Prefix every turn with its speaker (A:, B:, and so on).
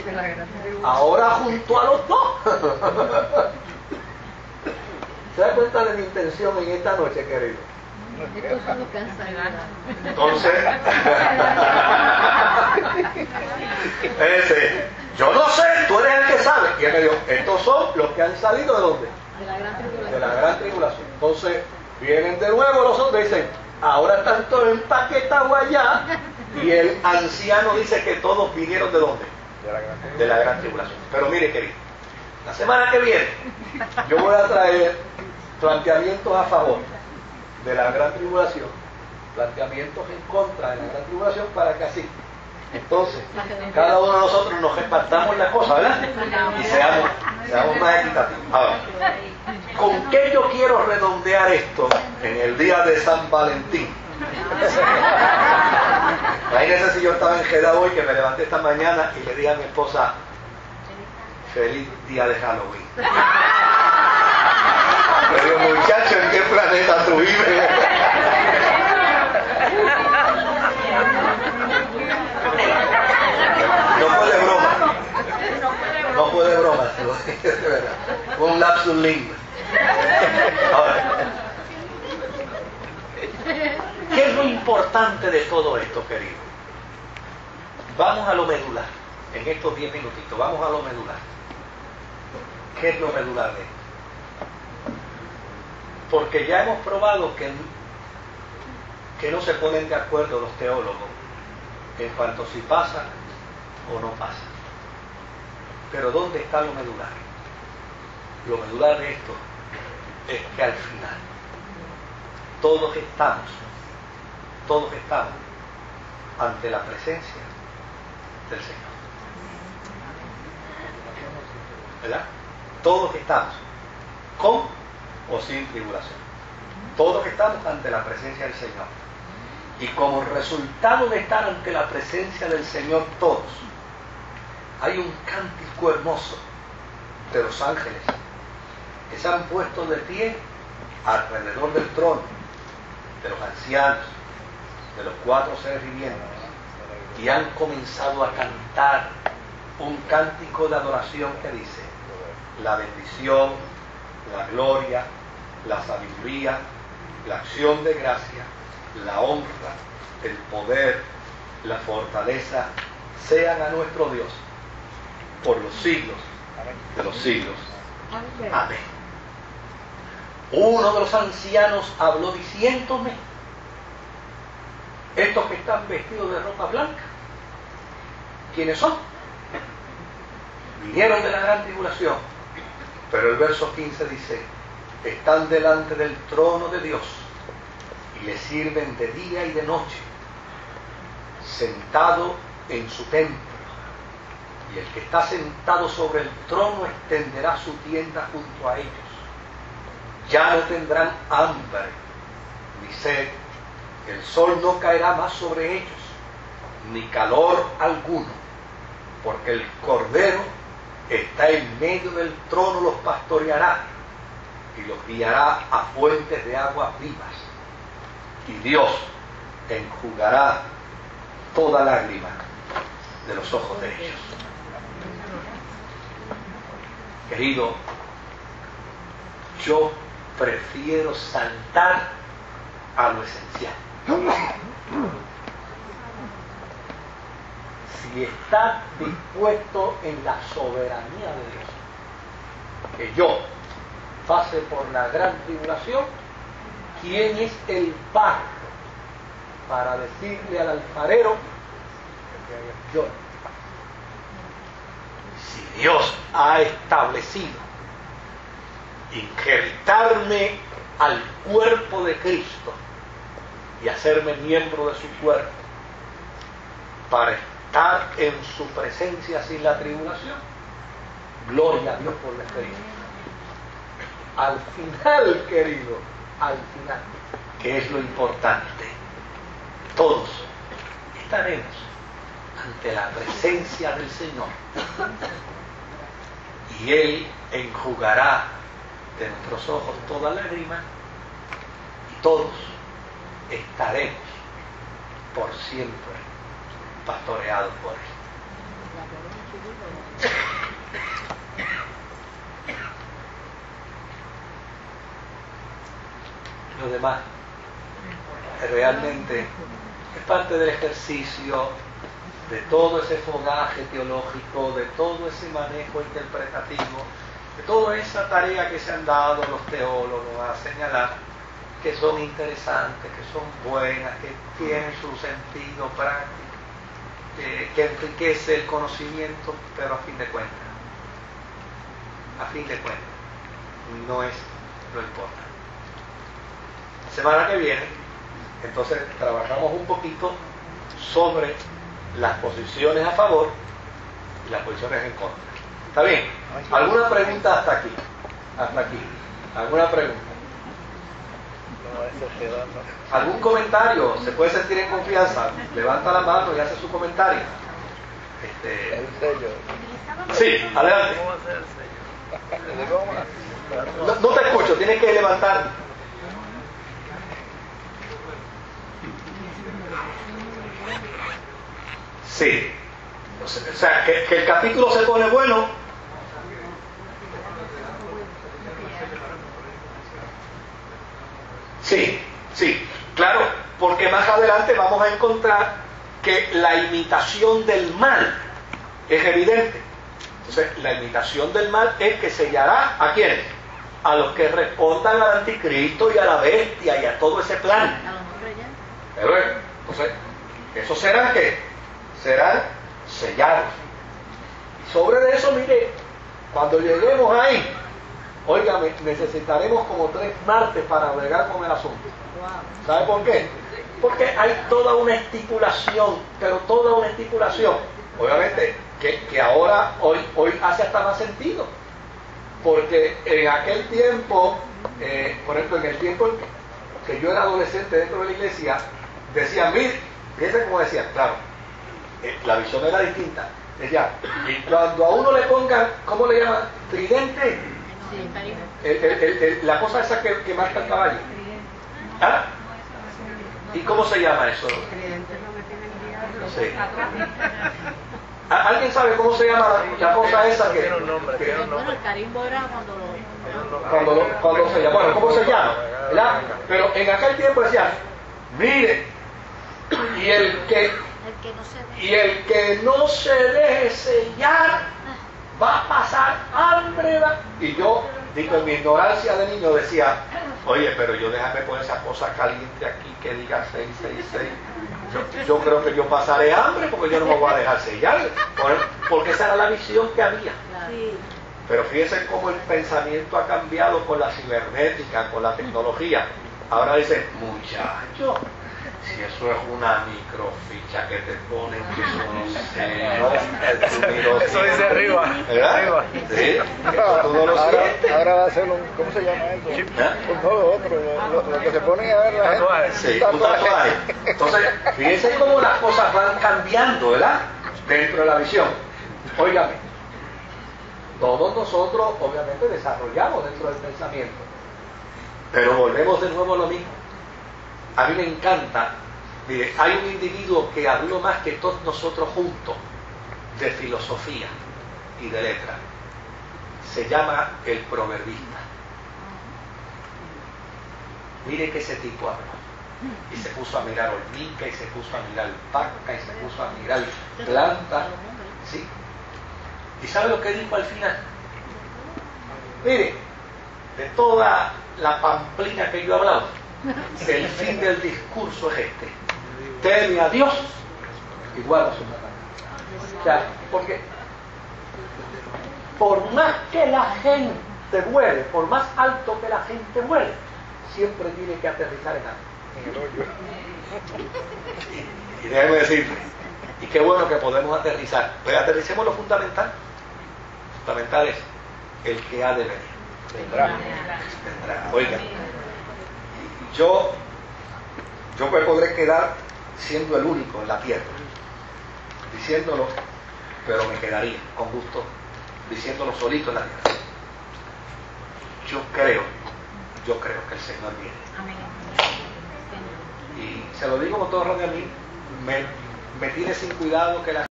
A: ahora junto a los dos. ¿Se da cuenta de mi intención en esta noche, querido?
B: Estos son los que han salido.
A: Entonces, yo no sé, tú eres el que sabe. Y él me dijo, estos son los que han salido ¿de dónde?
B: De la gran tribulación.
A: De la gran tribulación. Entonces, vienen de nuevo los otros y dicen, ahora están todos empaquetados allá. Y el anciano dice que todos vinieron ¿de dónde? De la gran tribulación. Pero mire, querido, la semana que viene yo voy a traer planteamientos a favor de la gran tribulación, planteamientos en contra de la gran tribulación, para que así, entonces, cada uno de nosotros nos repartamos la cosa, ¿verdad? Y seamos más equitativos. Ahora, ¿con qué yo quiero redondear esto en el día de San Valentín? Imagínense si yo estaba enredado hoy, que me levanté esta mañana y le dije a mi esposa, feliz día de Halloween. Le digo, muchacho, ¿en qué planeta tú vives? No puede broma. Fue un lapsus lingua. Ahora, ¿qué es lo importante de todo esto, querido? Vamos a lo medular. En estos 10 minutitos, vamos a lo medular. ¿Qué es lo medular de esto? Porque ya hemos probado que no se ponen de acuerdo los teólogos en cuanto si pasa o no pasa. Pero ¿dónde está lo medular? Lo medular de esto es que al final todos estamos ante la presencia del Señor. ¿Verdad? Todos estamos con o sin tribulación. Todos estamos ante la presencia del Señor. Y como resultado de estar ante la presencia del Señor todos, hay un cántico hermoso de los ángeles que se han puesto de pie alrededor del trono, de los ancianos, de los 4 seres vivientes, y han comenzado a cantar un cántico de adoración que dice: la bendición, la gloria, la sabiduría, la acción de gracia, la honra, el poder, la fortaleza sean a nuestro Dios por los siglos de los siglos. Amén. Uno de los ancianos habló diciéndome: estos que están vestidos de ropa blanca, ¿quiénes son? Vinieron de la gran tribulación. Pero el verso 15 dice: están delante del trono de Dios y le sirven de día y de noche, sentado en su templo. Y el que está sentado sobre el trono extenderá su tienda junto a ellos. Ya no tendrán hambre ni sed. El sol no caerá más sobre ellos, ni calor alguno, porque el Cordero está en medio del trono, los pastoreará y los guiará a fuentes de aguas vivas. Y Dios enjugará toda lágrima de los ojos de ellos. Querido, yo prefiero saltar a lo esencial. Si está dispuesto en la soberanía de Dios que yo pase por la gran tribulación, ¿quién es el barro para decirle al alfarero: yo? Si Dios ha establecido injertarme al cuerpo de Cristo y hacerme miembro de su cuerpo para estar en su presencia sin la tribulación, gloria a Dios por la experiencia. Al final, querido, al final, que es lo importante, todos estaremos ante la presencia del Señor y Él enjugará de nuestros ojos toda lágrima y todos estaremos por siempre pastoreados por Él. demás realmente es parte del ejercicio de todo ese fogaje teológico, de todo ese manejo interpretativo, de toda esa tarea que se han dado los teólogos a señalar que son interesantes, que son buenas, que tienen su sentido práctico, que enriquece el conocimiento, pero a fin de cuentas, no es lo importante. La semana que viene, entonces, trabajamos un poquito sobre las posiciones a favor y las posiciones en contra. ¿Está bien? ¿Alguna pregunta hasta aquí? Hasta aquí. ¿Alguna pregunta? ¿Algún comentario? ¿Se puede sentir en confianza? Levanta la mano y hace su comentario.
C: El sello.
A: Sí, adelante.
C: ¿Cómo hacer el sello?
A: No te escucho, tienes que levantar. Sí. O sea, que el capítulo se pone bueno. Sí, claro, porque más adelante vamos a encontrar que la imitación del mal es evidente. Entonces, la imitación del mal es que sellará ¿a quiénes? A los que respondan al anticristo y a la bestia y a todo ese plan. Pero entonces, ¿esos serán qué? Serán sellados. Y sobre eso, mire, cuando lleguemos ahí, óigame, necesitaremos como 3 martes para bregar con el asunto. ¿Sabe por qué? Porque hay toda una estipulación, pero toda una estipulación. Obviamente que ahora, hoy hace hasta más sentido. Porque en aquel tiempo, por ejemplo, en el tiempo que yo era adolescente dentro de la iglesia, decían, mire, fíjense cómo decían, claro, la visión era distinta. Decían, y cuando a uno le pongan, ¿cómo le llaman? Tridente. La cosa esa que marca el caballo. ¿Ah? ¿Y cómo se llama eso? Sí. ¿Alguien sabe cómo se llama la cosa esa que...
B: Bueno, el carimbo era
A: cuando se llama, bueno, ¿cómo se llama? ¿Verdad? Pero en aquel tiempo decían, mire, y el que no se deje sellar va a pasar hambre. Y yo, digo, en mi ignorancia de niño decía, oye, pero yo déjame poner esa cosa caliente aquí que diga 666. Yo creo que yo pasaré hambre porque yo no me voy a dejar sellar, porque esa era la visión que había. Pero fíjense cómo el pensamiento ha cambiado con la cibernética, con la tecnología. Ahora dicen, muchacho, si eso es una microficha que te ponen, que eso no sé,
C: Eso dice arriba.
A: ¿verdad?
C: Arriba.
A: Sí, eso tú no lo sientes.
C: Ahora va a ser un, ¿cómo se llama eso? Un todo otro, lo que se ponen a ver la gente.
A: Sí, un tatuaje. Entonces, fíjense cómo las cosas van cambiando, ¿verdad? Dentro de la visión. Óigame, todos nosotros obviamente desarrollamos dentro del pensamiento, pero volvemos de nuevo a lo mismo. A mí me encanta, mire, hay un individuo que habló más que todos nosotros juntos de filosofía y de letra. Se llama el proverbista. Mire que ese tipo habló. Y se puso a mirar hormiga, y se puso a mirar vaca, y se puso a mirar planta. ¿Sí? ¿Y sabe lo que dijo al final? Mire, de toda la pamplina que yo he hablado, el fin del discurso es este: teme a Dios y guarda su mandamientos. O sea, porque por más que la gente vuele, por más alto que la gente vuele, siempre tiene que aterrizar en algo. Y déjeme decirle, y qué bueno que podemos aterrizar, pues aterricemos lo fundamental. Fundamental es el que ha de venir. Vendrá. Oiga, yo me podré quedar siendo el único en la tierra diciéndolo, pero me quedaría con gusto diciéndolo solito en la tierra. Yo creo que el Señor viene. Y se lo digo con todo radio, a mí me tiene sin cuidado que la